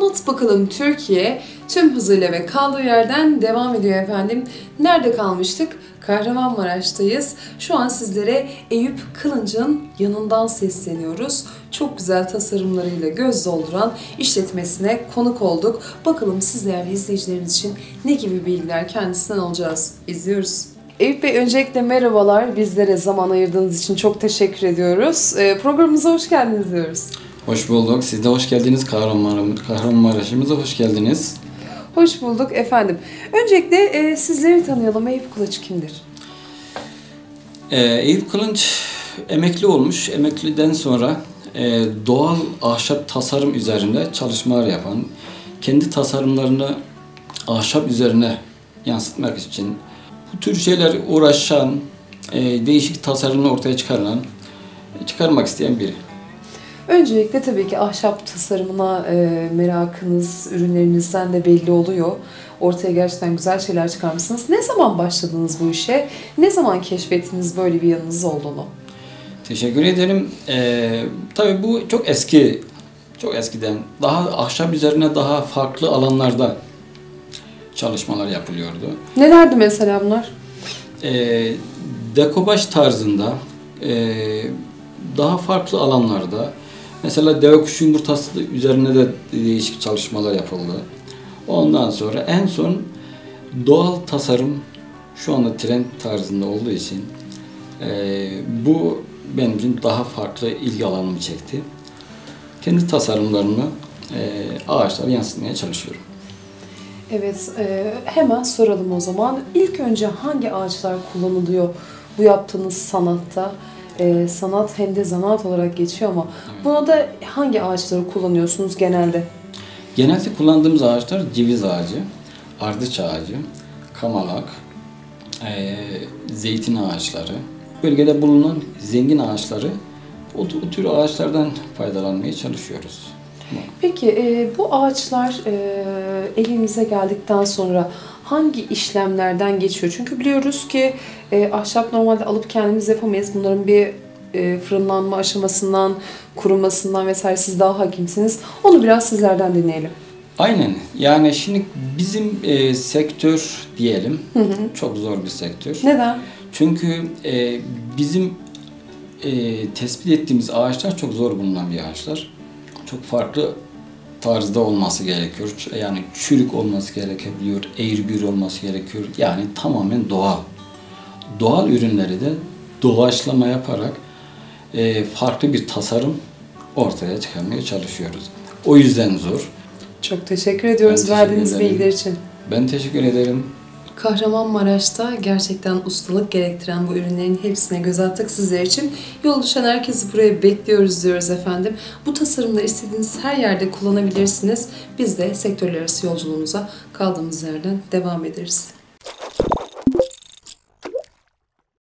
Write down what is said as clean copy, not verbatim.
Anlat bakalım Türkiye tüm hızıyla ve kaldığı yerden devam ediyor efendim. Nerede kalmıştık? Kahramanmaraş'tayız. Şu an sizlere Eyüp Kılınç'ın yanından sesleniyoruz. Çok güzel tasarımlarıyla göz dolduran işletmesine konuk olduk. Bakalım siz değerli izleyicilerimiz için ne gibi bilgiler kendisinden alacağız? İzliyoruz. Eyüp Bey, öncelikle merhabalar. Bizlere zaman ayırdığınız için çok teşekkür ediyoruz. Programımıza hoş geldiniz diyoruz. Hoş bulduk. Siz de hoş geldiniz. Kahramanmaraş'ımıza hoş geldiniz. Hoş bulduk efendim. Öncelikle sizleri tanıyalım. Eyüp Kılınç kimdir? Eyüp Kılınç emekli olmuş. Emekliden sonra doğal ahşap tasarım üzerinde çalışmalar yapan, kendi tasarımlarını ahşap üzerine yansıtmak için bu tür şeyler uğraşan, değişik tasarımını ortaya çıkarmak isteyen biri. Öncelikle tabii ki ahşap tasarımına merakınız, ürünlerinizden de belli oluyor. Ortaya gerçekten güzel şeyler çıkarmışsınız. Ne zaman başladınız bu işe? Ne zaman keşfettiniz böyle bir yanınız olduğunu? Teşekkür ederim. Tabii bu çok eskiden daha ahşap üzerine daha farklı alanlarda çalışmalar yapılıyordu. Nelerdi mesela bunlar? Dekopaj tarzında daha farklı alanlarda, mesela deve kuşu yumurtası üzerine de değişik çalışmalar yapıldı. Ondan sonra en son doğal tasarım şu anda trend tarzında olduğu için bu benim için daha farklı ilgi alanımı çekti. Kendi tasarımlarımı ağaçlara yansıtmaya çalışıyorum. Evet, hemen soralım o zaman. İlk önce hangi ağaçlar kullanılıyor bu yaptığınız sanatta? Sanat hem de zanaat olarak geçiyor ama evet. Buna da hangi ağaçları kullanıyorsunuz genelde? Genelde kullandığımız ağaçlar ceviz ağacı, ardıç ağacı, kamalak, zeytin ağaçları, bölgede bulunan zengin ağaçları, o tür ağaçlardan faydalanmaya çalışıyoruz. Peki bu ağaçlar elinize geldikten sonra hangi işlemlerden geçiyor? Çünkü biliyoruz ki ahşap normalde alıp kendimiz yapamayız. Bunların bir fırınlanma aşamasından, kurumasından vesaire siz daha hakimsiniz. Onu biraz sizlerden dinleyelim. Aynen. Yani şimdi bizim sektör diyelim, çok zor bir sektör. Neden? Çünkü bizim tespit ettiğimiz ağaçlar çok zor bulunan bir ağaçlar. Çok farklı tarzda olması gerekiyor. Yani çürük olması gerekebiliyor, eğri büğrü olması gerekiyor. Yani tamamen doğal. Doğal ürünleri de doğaçlama yaparak farklı bir tasarım ortaya çıkarmaya çalışıyoruz. O yüzden zor. Çok teşekkür ediyoruz verdiğiniz bilgiler için. Ben teşekkür ederim. Kahramanmaraş'ta gerçekten ustalık gerektiren bu ürünlerin hepsine göz attık sizler için. Yol düşen herkesi buraya bekliyoruz diyoruz efendim. Bu tasarımları istediğiniz her yerde kullanabilirsiniz. Biz de sektörler arası yolculuğumuza kaldığımız yerden devam ederiz.